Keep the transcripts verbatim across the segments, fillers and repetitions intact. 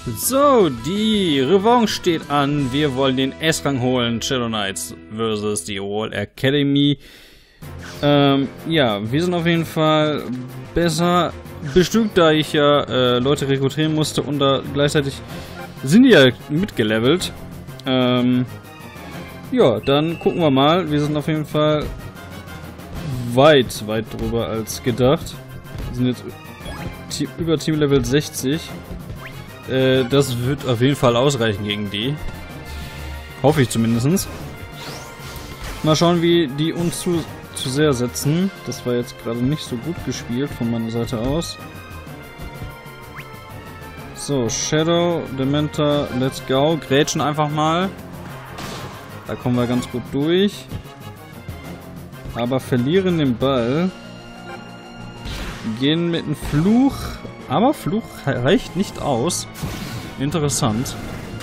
So, die Revanche steht an. Wir wollen den S-Rang holen. Shadow Knights versus die Royal Academy. Ähm, ja, wir sind auf jeden Fall besser bestückt, da ich ja äh, Leute rekrutieren musste und da gleichzeitig sind die ja mitgelevelt. Ähm, ja, dann gucken wir mal. Wir sind auf jeden Fall weit, weit drüber als gedacht. Wir sind jetzt über Team Level sechzig. Äh, das wird auf jeden Fall ausreichen gegen die. Hoffe ich zumindest. Mal schauen, wie die uns zu, zu sehr setzen. Das war jetzt gerade nicht so gut gespielt von meiner Seite aus. So, Shadow, Dementor, let's go. Grätschen einfach mal. Da kommen wir ganz gut durch. Aber verlieren den Ball. Gehen mit einem Fluch. Aber Fluch reicht nicht aus. Interessant.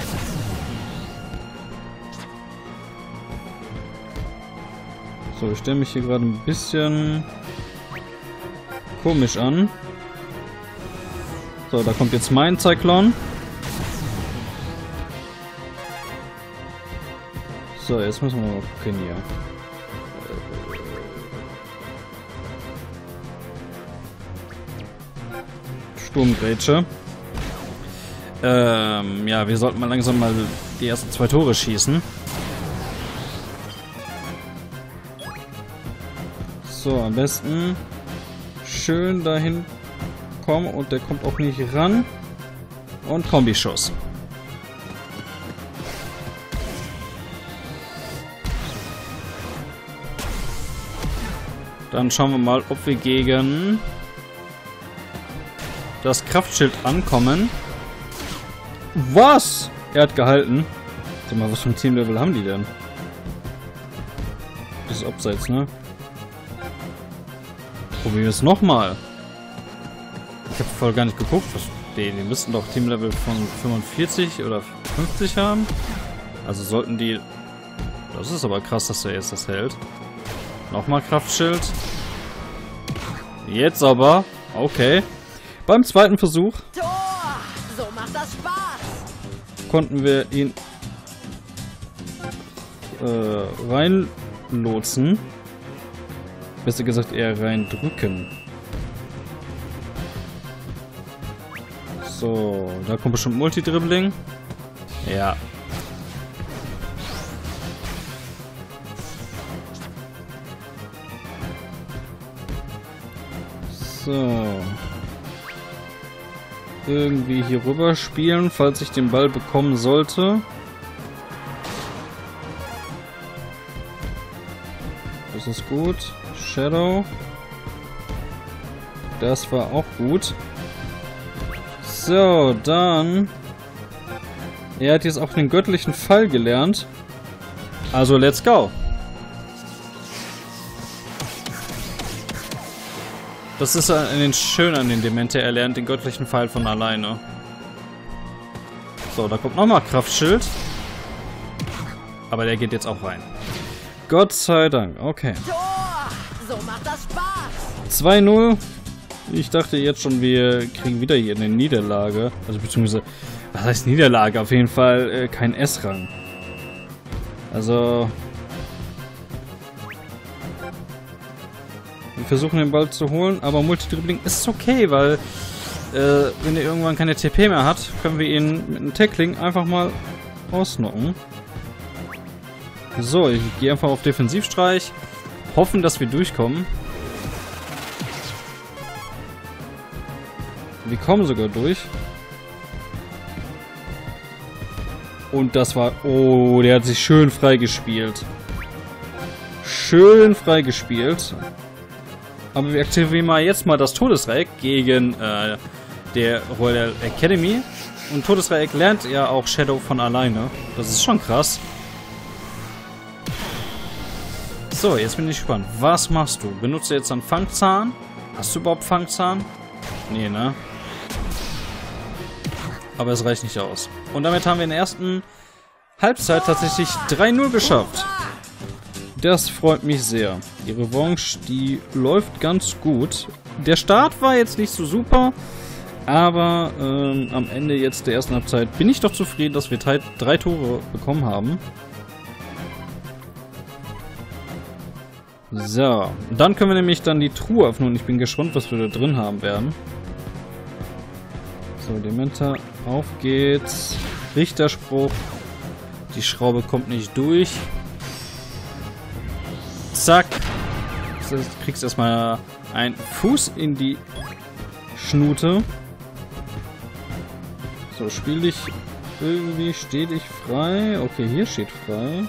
So, ich stelle mich hier gerade ein bisschen komisch an. So, da kommt jetzt mein Zyklon. So, jetzt müssen wir mal gucken hier. Sturmgrätsche. Ähm, ja, wir sollten mal langsam mal die ersten zwei Tore schießen. So, am besten schön dahin kommen und der kommt auch nicht ran. Und Kombischuss. Dann schauen wir mal, ob wir gegen das Kraftschild ankommen. Was? Er hat gehalten. Sag mal, was für ein Teamlevel haben die denn? Das ist abseits, ne? Probieren wir es nochmal. Ich habe voll gar nicht geguckt. Was, die, die müssten doch Teamlevel von fünfundvierzig oder fünfzig haben. Also sollten die... Das ist aber krass, dass er jetzt das hält. Nochmal Kraftschild. Jetzt aber. Okay. Beim zweiten Versuch Tor! So macht das Spaß! Konnten wir ihn äh, reinlotsen. Besser gesagt eher reindrücken. So, da kommt bestimmt Multidribbling. Ja. So. Irgendwie hier rüber spielen, falls ich den Ball bekommen sollte. Das ist gut. Shadow. Das war auch gut. So, dann... Er hat jetzt auch den göttlichen Fall gelernt. Also, let's go. Das ist an den schön an den Demente. Er lernt den göttlichen Pfeil von alleine. So, da kommt nochmal Kraftschild. Aber der geht jetzt auch rein. Gott sei Dank. Okay. Tor! So macht das Spaß! zwei null. Ich dachte jetzt schon, wir kriegen wieder hier eine Niederlage. Also beziehungsweise, was heißt Niederlage? Auf jeden Fall äh, kein S-Rang. Also... Wir versuchen den Ball zu holen, aber Multidribbling ist okay, weil äh, wenn er irgendwann keine T P mehr hat, können wir ihn mit einem Tackling einfach mal ausnocken. So, ich gehe einfach auf Defensivstreich. Hoffen, dass wir durchkommen. Wir kommen sogar durch. Und das war... Oh, der hat sich schön freigespielt. Schön freigespielt. Aber wir aktivieren mal jetzt mal das Todesdreieck gegen äh, der Royal Academy. Und Todesdreieck lernt ja auch Shadow von alleine. Das ist schon krass. So, jetzt bin ich gespannt. Was machst du? Benutzt du jetzt einen Fangzahn? Hast du überhaupt Fangzahn? Nee, ne? Aber es reicht nicht aus. Und damit haben wir in der ersten Halbzeit tatsächlich drei null geschafft. Das freut mich sehr. Die Revanche, die läuft ganz gut. Der Start war jetzt nicht so super. Aber ähm, am Ende jetzt der ersten Halbzeit bin ich doch zufrieden, dass wir drei, drei Tore bekommen haben. So, dann können wir nämlich dann die Truhe öffnen und ich bin gespannt, was wir da drin haben werden. So, Dementor, auf geht's. Richterspruch. Die Schraube kommt nicht durch. Zack. Du kriegst erstmal einen Fuß in die Schnute. So, spiel dich irgendwie, steh dich frei. Okay, hier steht frei.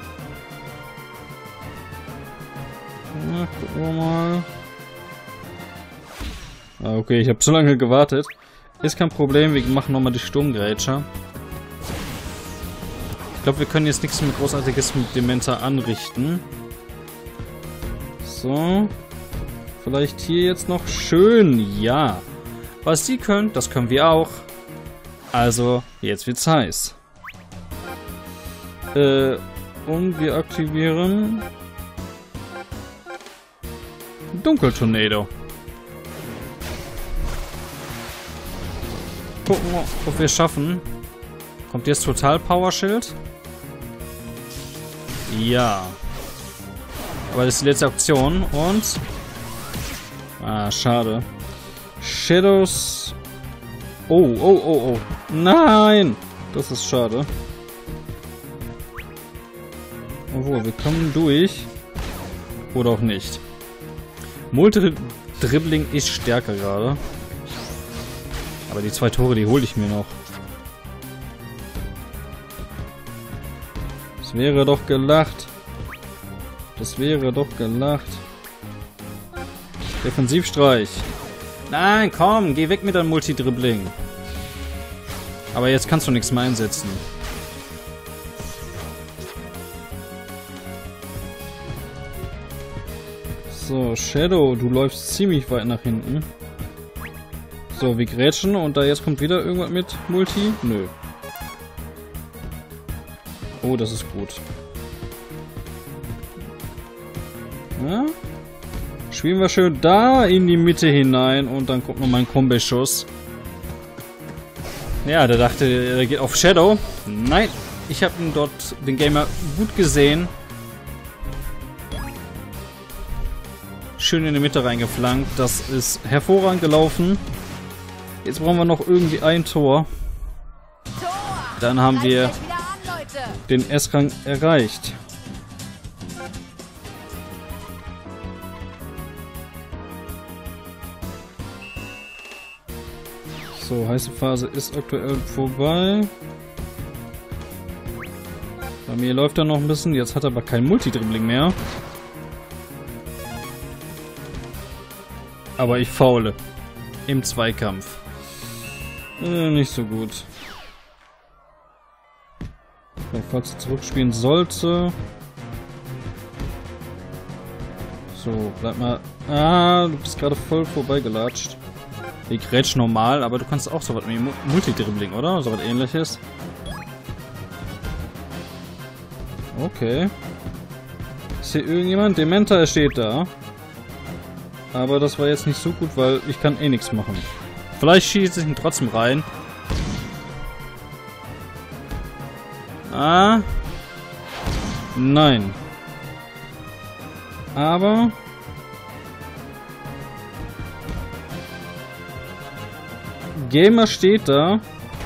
Na, gucken wir mal. Ah, okay, ich habe zu lange gewartet. Ist kein Problem, wir machen nochmal die Sturmgrätscher. Ich glaube, wir können jetzt nichts mehr Großartiges mit Dementor anrichten. So. Vielleicht hier jetzt noch schön. Ja. Was sie können, das können wir auch. Also, jetzt wird's heiß. Äh, und wir aktivieren Dunkeltornado. Gucken, ob wir es schaffen. Kommt jetzt Total Power Schild? Ja. Aber das ist die letzte Aktion und... Ah, schade. Shadows... Oh, oh, oh, oh. Nein! Das ist schade. Obwohl, wir kommen durch. Oder auch nicht. Multi-Dribbling ist stärker gerade. Aber die zwei Tore, die hole ich mir noch. Das wäre doch gelacht. Das wäre doch gelacht. Defensivstreich. Nein, komm, geh weg mit deinem Multi-Dribbling. Aber jetzt kannst du nichts mehr einsetzen. So, Shadow, du läufst ziemlich weit nach hinten. So, wir grätschen und da jetzt kommt wieder irgendwas mit Multi? Nö. Oh, das ist gut. Ja? Spielen wir schön da in die Mitte hinein und dann kommt noch mein Kombeschuss. Ja, der dachte, der geht auf Shadow. Nein, ich habe ihn dort, den Gamer, gut gesehen. Schön in die Mitte reingeflankt. Das ist hervorragend gelaufen. Jetzt brauchen wir noch irgendwie ein Tor. Dann haben wir den S-Rang erreicht. So, heiße Phase ist aktuell vorbei. Bei mir läuft er noch ein bisschen. Jetzt hat er aber kein Multi-Dribbling mehr. Aber ich faule. Im Zweikampf. Äh, nicht so gut. So, falls er zurückspielen sollte. So, bleib mal. Ah, du bist gerade voll vorbeigelatscht. Ich grätsch normal, aber du kannst auch so was wie Multi-Dribbling, oder? So was ähnliches. Okay. Ist hier irgendjemand? Dementor, er steht da. Aber das war jetzt nicht so gut, weil ich kann eh nichts machen. Vielleicht schieße ich ihn trotzdem rein. Ah. Nein. Aber... Gamer steht da.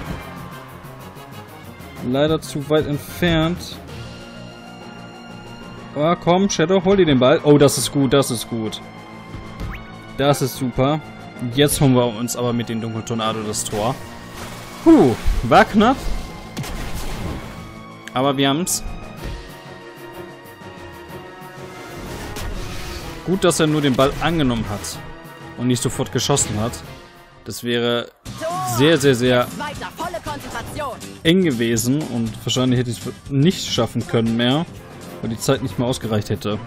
Leider zu weit entfernt. Oh, komm, Shadow, hol dir den Ball. Oh, das ist gut, das ist gut. Das ist super. Jetzt holen wir uns aber mit dem Dunkeltornado das Tor. Puh, war knapp. Aber wir haben's. Gut, dass er nur den Ball angenommen hat und nicht sofort geschossen hat. Das wäre sehr, sehr, sehr eng gewesen und wahrscheinlich hätte ich es nicht schaffen können mehr, weil die Zeit nicht mehr ausgereicht hätte.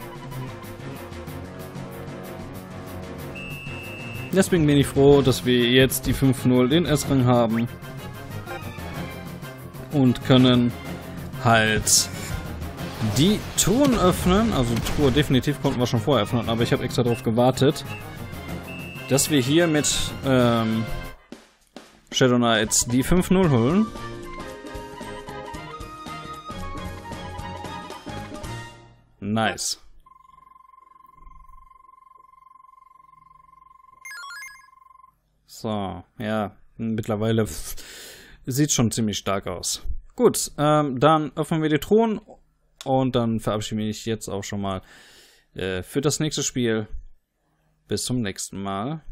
Deswegen bin ich froh, dass wir jetzt die fünf null den S-Rang haben und können halt die Truhen öffnen. Also die Truhe definitiv konnten wir schon vorher öffnen, aber ich habe extra darauf gewartet, dass wir hier mit ähm, Shadow Knights die fünf null holen. Nice. So, ja, mittlerweile sieht schon ziemlich stark aus. Gut, ähm, dann öffnen wir die Truhen und dann verabschiede ich mich jetzt auch schon mal äh, für das nächste Spiel. Bis zum nächsten Mal.